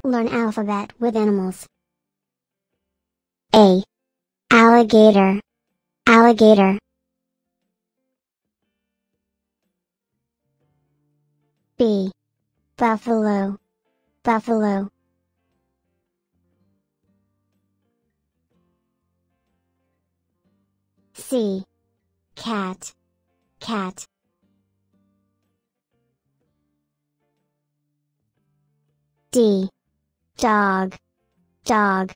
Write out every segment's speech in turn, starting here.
Learn alphabet with animals. A. Alligator. Alligator. B. Buffalo. Buffalo. C. Cat. Cat. D. Dog. Dog.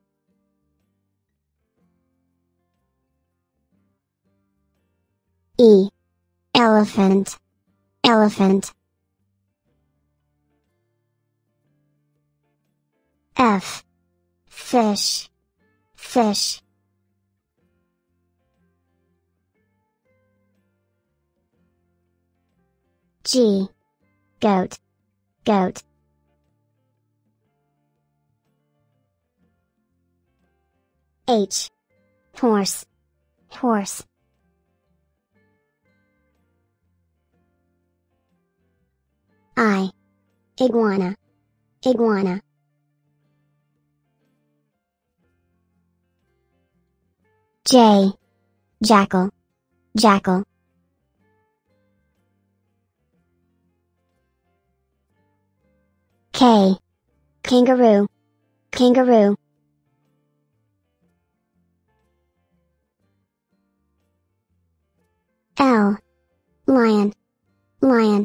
E. Elephant. Elephant. F. Fish. Fish. G. Goat. Goat. H. Horse. Horse. I. Iguana. Iguana. J. Jackal. Jackal. K. Kangaroo. Kangaroo. L. Lion. Lion.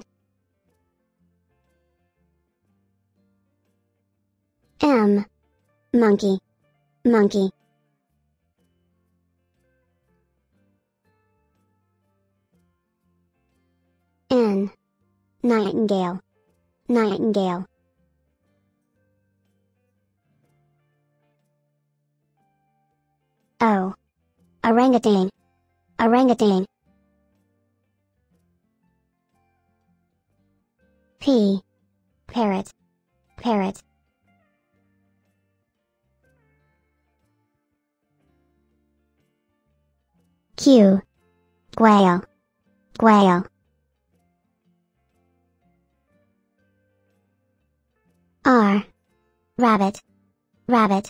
M. Monkey. Monkey. N. Nightingale. Nightingale. O. Orangutan. Orangutan. P. Parrot. Parrot. Q. Quail. Quail. R. Rabbit. Rabbit.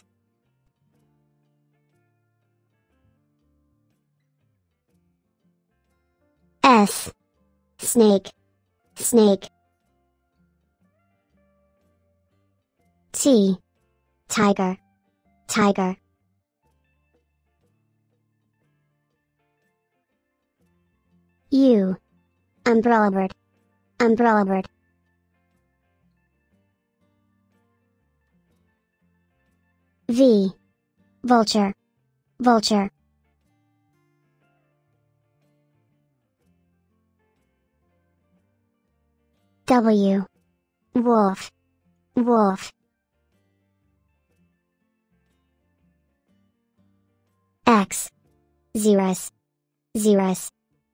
S. Snake. Snake. T. Tiger. Tiger. U. Umbrella bird. Umbrella bird. V. Vulture. Vulture. W. Wolf. Wolf. X. Xerus. Xerus.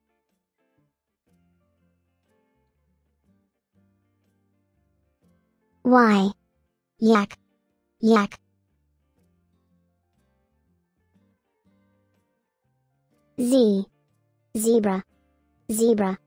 Y. Yak. Yak. Z. Zebra. Zebra.